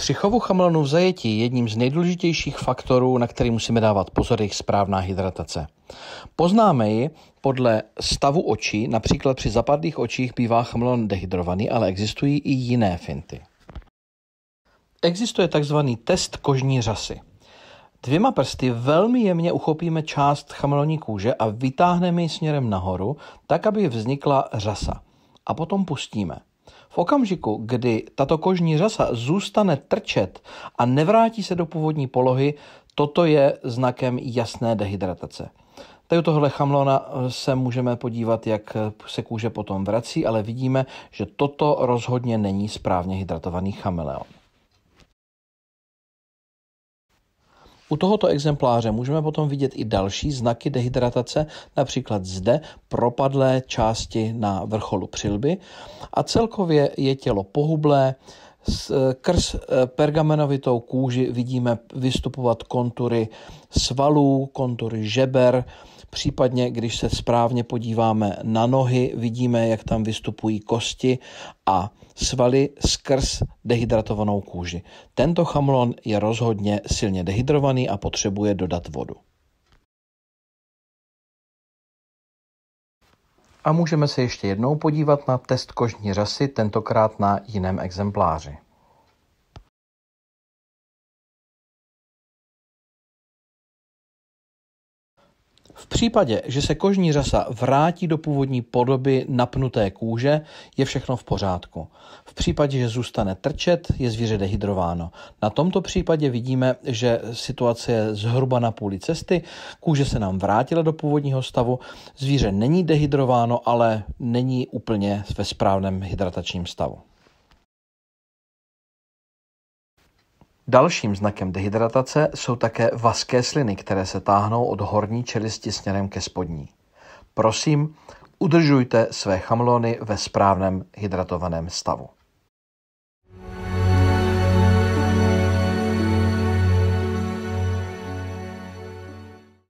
Při chovu chameleonů v zajetí je jedním z nejdůležitějších faktorů, na který musíme dávat pozor, jejich správná hydratace. Poznáme ji podle stavu očí, například při zapadlých očích bývá chameleon dehydrovaný, ale existují i jiné finty. Existuje takzvaný test kožní řasy. 2 prsty velmi jemně uchopíme část chameleonní kůže a vytáhneme ji směrem nahoru, tak, aby vznikla řasa. A potom pustíme. V okamžiku, kdy tato kožní řasa zůstane trčet a nevrátí se do původní polohy, toto je znakem jasné dehydratace. Tady u tohohle chameleona se můžeme podívat, jak se kůže potom vrací, ale vidíme, že toto rozhodně není správně hydratovaný chameleon. U tohoto exempláře můžeme potom vidět i další znaky dehydratace, například zde propadlé části na vrcholu přilby a celkově je tělo pohublé. Skrz pergamenovitou kůži vidíme vystupovat kontury svalů, kontury žeber, případně když se správně podíváme na nohy, vidíme, jak tam vystupují kosti a svaly skrz dehydratovanou kůži. Tento chameleon je rozhodně silně dehydrovaný a potřebuje dodat vodu. A můžeme se ještě jednou podívat na test kožní řasy, tentokrát na jiném exempláři. V případě, že se kožní řasa vrátí do původní podoby napnuté kůže, je všechno v pořádku. V případě, že zůstane trčet, je zvíře dehydrováno. Na tomto případě vidíme, že situace je zhruba na půli cesty, kůže se nám vrátila do původního stavu, zvíře není dehydrováno, ale není úplně ve správném hydratačním stavu. Dalším znakem dehydratace jsou také vazké sliny, které se táhnou od horní čelisti směrem ke spodní. Prosím, udržujte své chameleony ve správném hydratovaném stavu.